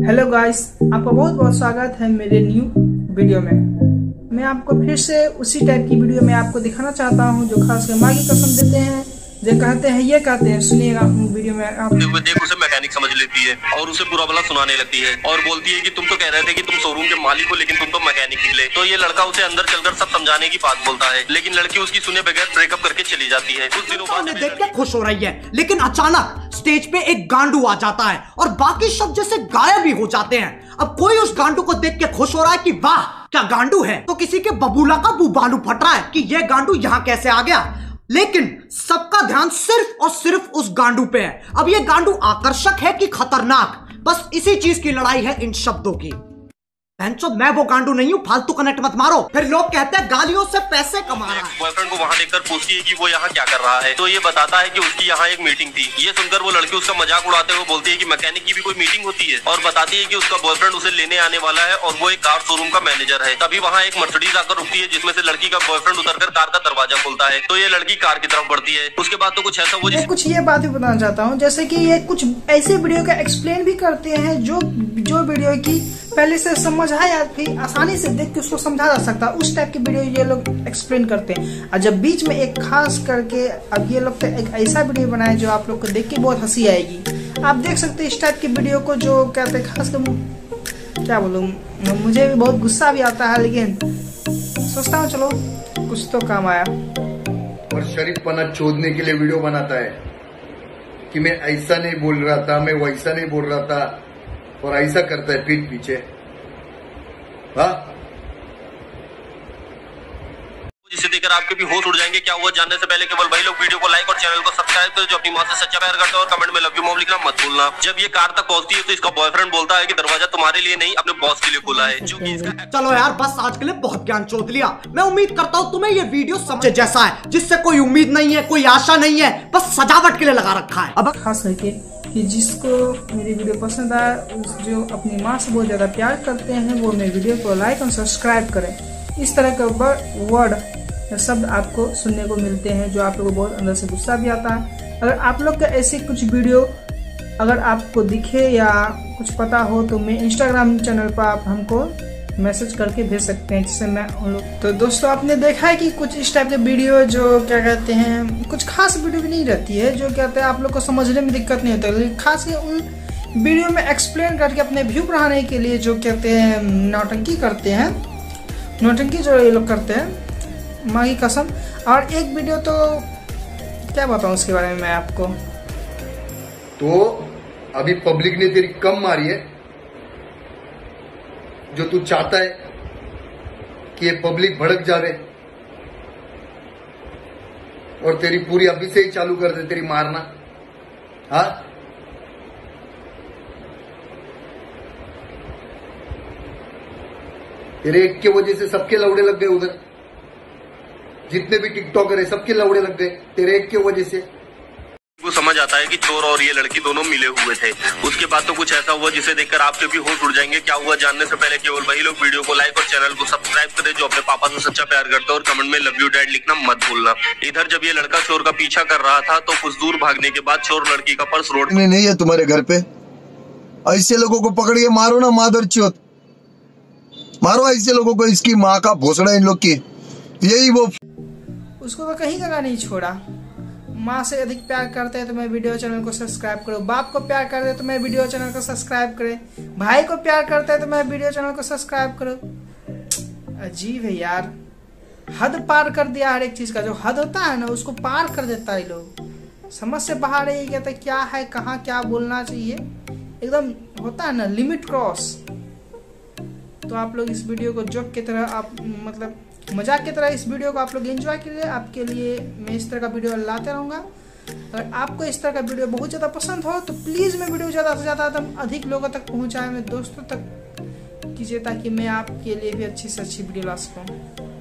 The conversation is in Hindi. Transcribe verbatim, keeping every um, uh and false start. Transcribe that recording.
हेलो गाइस, आपका बहुत बहुत स्वागत है मेरे न्यू वीडियो में। मैं आपको फिर से उसी टाइप की वीडियो में आपको दिखाना चाहता हूं जो खास कर माँ की कसम देते हैं, जो कहते हैं ये कहते हैं। सुनिएगा वीडियो में आप देख उसे मैकेनिक समझ लेती है और उसे बुरा भला सुनाने लगती है और बोलती है कि तुम तो कह रहे थे कि तुम शोरूम के मालिक हो, लेकिन तुम तो मैकेनिक निकले। तो ये लड़का उसे अंदर चलकर सब समझाने की बात बोलता है, लेकिन लड़की उसकी सुने बगैर ब्रेकअप करके चली जाती है। कुछ दिनों बाद देख के खुश हो रही है, लेकिन अचानक स्टेज पे एक गांडू आ जाता है और बाकी सब जैसे गायब ही हो जाते हैं। अब कोई उस गांडू को देख के खुश हो रहा है कि वाह क्या गांडू है, तो किसी के बबूला का बुबालू फट रहा है कि ये गांडू यहाँ कैसे आ गया। लेकिन सबका ध्यान सिर्फ और सिर्फ उस गांडू पे है। अब ये गांडू आकर्षक है कि खतरनाक, बस इसी चीज की लड़ाई है इन शब्दों की। मैं वो गांडू नहीं हूँ, फालतू कनेक्ट मत मारो। फिर लोग कहते हैं गालियों से पैसे कमा रहा है। बॉयफ्रेंड को वहाँ देखकर पूछती है कि वो यहाँ क्या कर रहा है, तो ये बताता है कि उसकी यहाँ एक मीटिंग थी। ये सुनकर वो लड़की उसका मजाक उड़ाते हुए बोलती है कि मैकेनिक की भी कोई मीटिंग होती है, और बताती है कि उसका बॉयफ्रेंड उसे लेने आने वाला है और वो एक कार शोरूम का मैनेजर है। तभी वहाँ एक मर्सिडीज आकर रुकती है, जिसमें से लड़की का बॉयफ्रेंड उतरकर कार का दरवाजा खोलता है। तो ये लड़की कार की तरफ बढ़ती है। उसके बाद तो कुछ ऐसा वो कुछ ये बात भी बताना चाहता हूँ, जैसे कि ये कुछ ऐसे वीडियो का एक्सप्लेन भी करते हैं जो जो वीडियो की पहले से समझ है या फिर आसानी से देख के उसको समझा जा सकता है, उस टाइप की वीडियो ये लोग एक्सप्लेन करते हैं। और जब बीच में एक खास करके अब ये लोग तो एक ऐसा वीडियो बनाए जो आप लोग को देख के बहुत हंसी आएगी। आप देख सकते हैं इस टाइप की वीडियो को, जो कहते हैं खास कर क्या बोलूं, मुझे भी बहुत गुस्सा भी आता है, लेकिन सोचता हूँ चलो कुछ तो काम आया। और शरीफपना चोदने के लिए वीडियो बनाता है कि मैं ऐसा नहीं बोल रहा था, मैं वैसा नहीं बोल रहा था, और ऐसा करता है पीठ पीछे। हाँ, जिसे देखकर आपके भी होश उड़ जाएंगे। क्या हुआ जानने से पहले केवल वही लोग वीडियो को लाइक और चैनल को सब्सक्राइब करें जो अपनी माँ से सच्चा प्यार करते हैं, और कमेंट में लव यू मॉम लिखना मत भूलना। जब ये कार तक पहुंचती है तो इसका बॉयफ्रेंड बोलता है कि दरवाजा तुम्हारे लिए नहीं अपने बॉस के लिए खोला है, जो कि इसका। चलो यार बस आज के लिए बहुत ज्ञान चोद लिया। मैं उम्मीद करता हूँ तुम्हें ये वीडियो समझ जैसा है, जिससे कोई उम्मीद नहीं है, कोई आशा नहीं है, बस सजावट के लिए लगा रखा है। अब खास करके कि जिसको मेरी वीडियो पसंद आए, जो अपनी माँ से बहुत ज़्यादा प्यार करते हैं, वो मेरी वीडियो को लाइक और सब्सक्राइब करें। इस तरह के वर्ड शब्द आपको सुनने को मिलते हैं जो आप लोगों को बहुत अंदर से गुस्सा भी आता है। अगर आप लोग का ऐसे कुछ वीडियो अगर आपको दिखे या कुछ पता हो तो मैं इंस्टाग्राम चैनल पर आप हमको मैसेज करके भेज सकते हैं, जिससे मैं उन लोग। तो दोस्तों आपने देखा है कि कुछ इस टाइप के वीडियो जो क्या कहते हैं, कुछ खास वीडियो भी नहीं रहती है, जो कहते हैं आप लोग को समझने में दिक्कत नहीं होता, लेकिन खास कर उन वीडियो में एक्सप्लेन करके अपने व्यू बढ़ाने के लिए जो कहते हैं नौटंकी करते हैं, नौटंकी जो ये लोग करते हैं, माँ की कसम। और एक वीडियो तो क्या बताऊँ उसके बारे में मैं आपको। तो अभी पब्लिक ने तेरी कम मारी है, जो तू चाहता है कि ये पब्लिक भड़क जावे और तेरी पूरी अभी से ही चालू कर दे तेरी मारना। हाँ, तेरे एक के वजह से सबके लौड़े लग गए, उधर जितने भी टिकटॉकर है सबके लौड़े लग गए तेरे एक के वजह से। वो समझ आता है कि चोर और ये लड़की दोनों मिले हुए थे। उसके बाद तो कुछ ऐसा हुआ जिसे देखकर आपके भी होश उड़ जाएंगे। क्या हुआ जानने से पहले केवल वही लोग वीडियो को लाइक और चैनल को सब्सक्राइब करें जो अपने पापा से सच्चा प्यार करते हैं, और कमेंट में लव यू डैड लिखना मत भूलना। इधर जब ये लड़का चोर का पीछा कर रहा था तो कुछ दूर भागने के बाद चोर लड़की का पर्स रोड में नहीं है तुम्हारे घर पे। ऐसे लोगों को पकड़िए, मारो ना मादर चौथ, मारो ऐसे लोगों को। इसकी माँ का भोसड़ा इन लोग की, यही वो। उसको तो कहीं जगह नहीं छोड़ा। माँ से अधिक प्यार करते हैं तो मैं वीडियो चैनल को सब्सक्राइब करो, बाप को प्यार करते हैं तो मैं वीडियो चैनल को सब्सक्राइब करे, भाई को प्यार करते हैं तो मैं वीडियो चैनल को सब्सक्राइब करो। अजीब है यार, हद पार कर दिया हर एक चीज का। जो हद होता है ना उसको पार कर देता है लोग, समझ से बाहर ही कहता क्या है, कहाँ क्या बोलना चाहिए, एकदम होता है ना लिमिट क्रॉस। तो आप लोग इस वीडियो को जोक की तरह, आप मतलब मजाक की तरह इस वीडियो को आप लोग एंजॉय कीजिए। आपके लिए मैं इस तरह का वीडियो लाते रहूँगा। अगर आपको इस तरह का वीडियो बहुत ज़्यादा पसंद हो तो प्लीज़ मैं वीडियो ज़्यादा से ज़्यादा एकदम अधिक लोगों तक पहुँचाए, मैं दोस्तों तक कीजिए, ताकि मैं आपके लिए भी अच्छी से अच्छी वीडियो ला सकूँ।